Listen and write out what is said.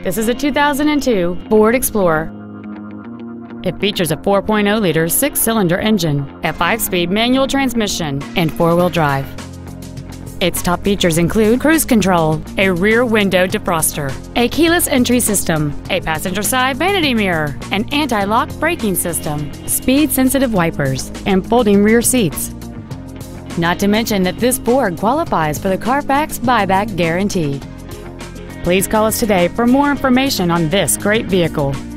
This is a 2002 Ford Explorer. It features a 4.0-liter six-cylinder engine, a 5-speed manual transmission, and four-wheel drive. Its top features include cruise control, a rear window defroster, a keyless entry system, a passenger side vanity mirror, an anti-lock braking system, speed-sensitive wipers, and folding rear seats. Not to mention that this Ford qualifies for the Carfax buyback guarantee. Please call us today for more information on this great vehicle.